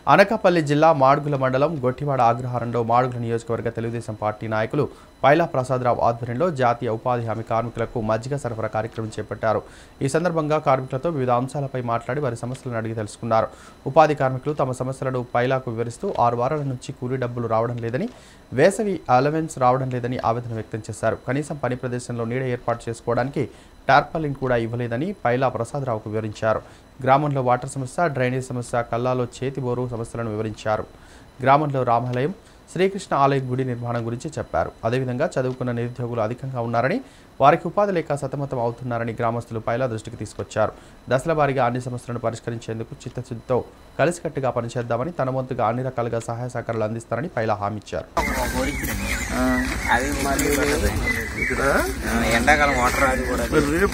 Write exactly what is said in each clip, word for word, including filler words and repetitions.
అనకాపల్లి జిల్లా మాడుగుల మండలం గొట్టివాడ అగ్రహారంలో మాడుగుల నియోజకవర్గ తెలుగుదేశం పార్టీ నాయకులు పైలా ప్రసాదరావు ఆధ్వర్యంలో జాతీయ ఉపాధి హామీ కార్మికులకు మజ్జిగ సరఫరా కార్యక్రమం చేపట్టారు। ఈ సందర్భంగా కార్మికులతో వివిధ అంశాలపై మాట్లాడి వారి సమస్యలను అడిగి తెలుసుకున్నారు। ఉపాధి కార్మికులు తమ సమస్యలను పైలాకు వివరిస్తూ ఆరు వారాల నుంచి కూలీ డబ్బులు రావడం లేదని, వేసవి అలవెన్స్ రావడం లేదని ఆవేదన వ్యక్తం చేశారు। కనీసం పని ప్రదేశంలో నీడ ఏర్పాటు చేసుకోవడానికి టార్పాలిన్ కూడా ఇవ్వలేదని పైలా ప్రసాదరావుకు వివరించారు। గ్రామంలో వాటర్ సమస్య, డ్రైనేజ్ సమస్య, కల్లాలో చేతి బోరు సమస్యలను వివరించారు। గ్రామంలో రామాలయం, శ్రీకృష్ణ ఆలయ గుడి నిర్మాణం గురించి చెప్పారు। అదేవిధంగా చదువుకున్న నిరుద్యోగులు అధికంగా ఉన్నారని, వారికి ఉపాధి లేక సతమతం అవుతున్నారని గ్రామస్తులు పైలా దృష్టికి తీసుకొచ్చారు। దశల వారీగా అన్ని సమస్యలను పరిష్కరించేందుకు చిత్తశుద్ధితో కలిసికట్టుగా పనిచేద్దామని, తన వంతుగా అన్ని రకాలుగా సహాయ సహకారాలు అందిస్తారని పైలా హామీ ఇచ్చారు। ఎండాకాలం వాటర్ అది కూడా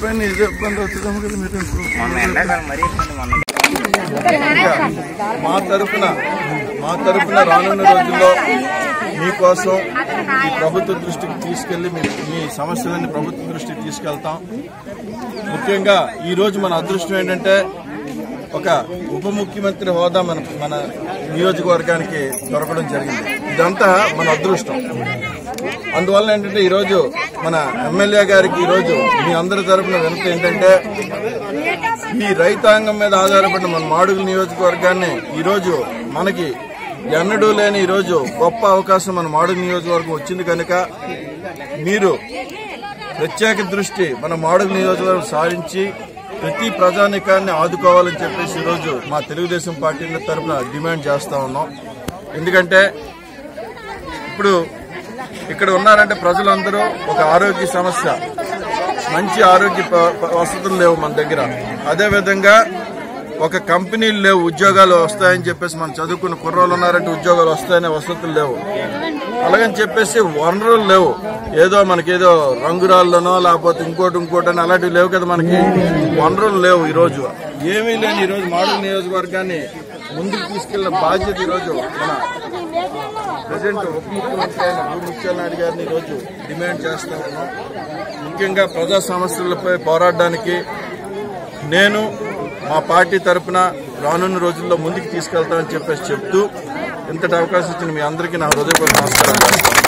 మా తరఫున మా తరఫున రానున్న రోజుల్లో మీకోసం ఈ ప్రభుత్వ దృష్టికి తీసుకెళ్లి మీ సమస్యలన్నీ ప్రభుత్వ దృష్టికి తీసుకెళ్తాం। ముఖ్యంగా ఈ రోజు మన అదృష్టం ఏంటంటే ఒక ఉప ముఖ్యమంత్రి హోదా మన మన నియోజకవర్గానికి దొరకడం జరిగింది। ఇదంతా మన అదృష్టం। అందువల్ల ఏంటంటే ఈరోజు మన ఎమ్మెల్యే గారికి ఈరోజు మీ అందరి తరఫున వినతి ఏంటంటే, ఈ రైతాంగం మీద ఆధారపడిన మన మాడుగుల నియోజకవర్గాన్ని ఈరోజు మనకి ఎన్నడూ లేని ఈరోజు గొప్ప అవకాశం మన మాడుగుల నియోజకవర్గం వచ్చింది కనుక మీరు ప్రత్యేక దృష్టి మన మాడుగుల నియోజకవర్గం సాధించి ప్రతి ప్రజానికాన్ని ఆదుకోవాలని చెప్పేసి ఈరోజు మా తెలుగుదేశం పార్టీ తరఫున డిమాండ్ చేస్తా ఉన్నాం। ఎందుకంటే ఇప్పుడు ఇక్కడ ఉన్నారంటే ప్రజలందరూ ఒక ఆరోగ్య సమస్య, మంచి ఆరోగ్య వసతులు లేవు మన దగ్గర, అదేవిధంగా ఒక కంపెనీలు లేవు, ఉద్యోగాలు వస్తాయని చెప్పేసి మనం చదువుకున్న కుర్రోళ్ళు ఉన్నారంటే ఉద్యోగాలు వస్తాయనే వసతులు లేవు, అలాగని చెప్పేసి వనరులు లేవు, ఏదో మనకేదో రంగురాళ్ళనో లేకపోతే ఇంకోటి ఇంకోటి అలాంటివి లేవు కదా, మనకి వనరులు లేవు। ఈరోజు ఏమీ లేని ఈరోజు మాడుగుల నియోజకవర్గాన్ని ముందుకు తీసుకెళ్లిన బాధ్యత ఈరోజు మన ప్రెసిడెంట్ ఉప ముఖ్యమంత్రి అయిన భూ ముత్యాలనాయుడు గారిని ఈరోజు డిమాండ్ చేస్తా ఉన్నాం। ముఖ్యంగా ప్రజా సమస్యలపై పోరాడడానికి నేను మా పార్టీ తరఫున రానున్న రోజుల్లో ముందుకు తీసుకెళ్తామని చెప్పేసి చెప్తూ ఇంతటి అవకాశం ఇచ్చిన మీ అందరికీ నా హృదయపూర్వక నమస్కారం చేస్తాను।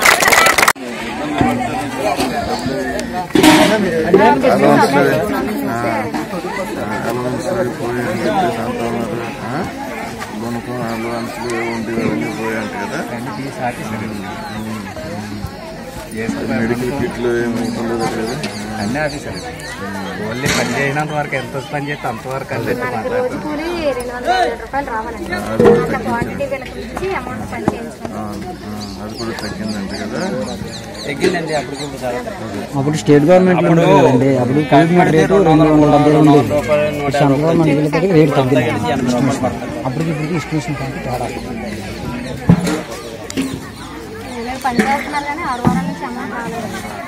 మెడికల్ కిట్లు ఏమి అన్నీ ఆఫీసర్ ఓన్లీ పని చేసినంత వరకు ఎంత పని చేస్తే అంతవరకు అది కూడా తగ్గిందండి కదా, తగ్గిందండి। అప్పుడు అప్పుడు స్టేట్ గవర్నమెంట్ లో ఉండేదండి, అప్పుడు గవర్నమెంట్ రేటు రెండు వందల డెబ్బై ఉండేది, రేటు తగ్గింది। అప్పటికి ఇప్పటికి ఇస్టిమేషన్ తేడా పని చేస్తున్నారు కానీ ఆరు వారాల నుంచి అమౌంట్ రాలేదు।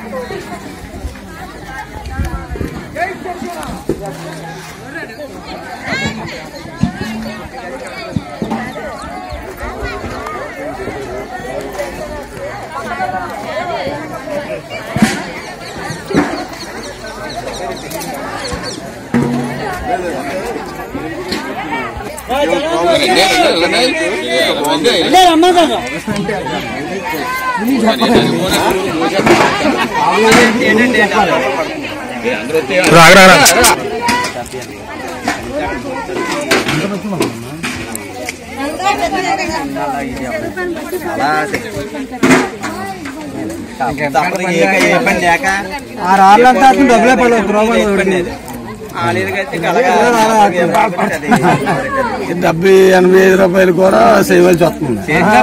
ఆరు ఆరులంతా డబ్బులే పడలేదు, డెబ్బై ఎనభై ఐదు రూపాయలు కూడా చేయవలసి వస్తుంది।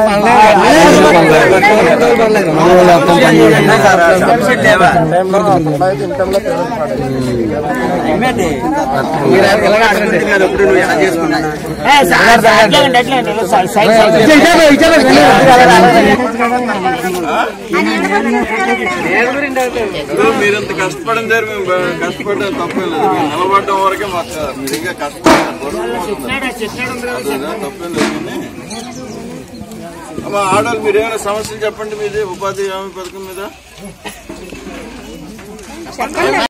మీరంత కష్టపడడం జరిగి కష్టపడడం తప్పలేదు, నిలబడడం వరకే మాకు మీరుగా కష్టపడడం తప్పేం లేదు। అమ్మా ఆడవాళ్ళు మీరు ఏమైనా సమస్యలు చెప్పండి, మీది ఉపాధి హామీ పథకం మీద।